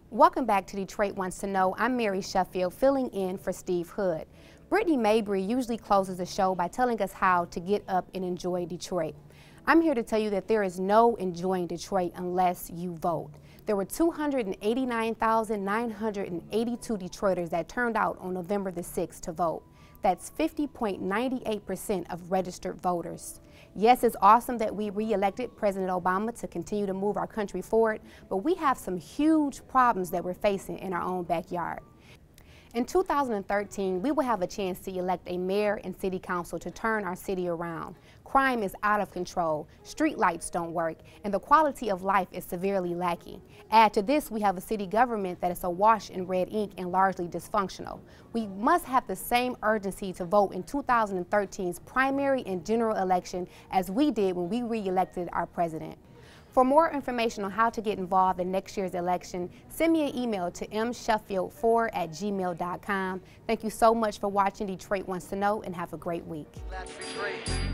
Welcome back to Detroit Wants to Know. I'm Mary Sheffield, filling in for Steve Hood. Brittany Mabry usually closes the show by telling us how to get up and enjoy Detroit. I'm here to tell you that there is no enjoying Detroit unless you vote. There were 289,982 Detroiters that turned out on November the 6th to vote. That's 50.98% of registered voters. Yes, it's awesome that we re-elected President Obama to continue to move our country forward, but we have some huge problems that we're facing in our own backyard. In 2013, we will have a chance to elect a mayor and city council to turn our city around. Crime is out of control, street lights don't work, and the quality of life is severely lacking. Add to this, we have a city government that is awash in red ink and largely dysfunctional. We must have the same urgency to vote in 2013's primary and general election as we did when we re-elected our president. For more information on how to get involved in next year's election, send me an email to msheffield4@gmail.com. Thank you so much for watching Detroit Wants to Know, and have a great week.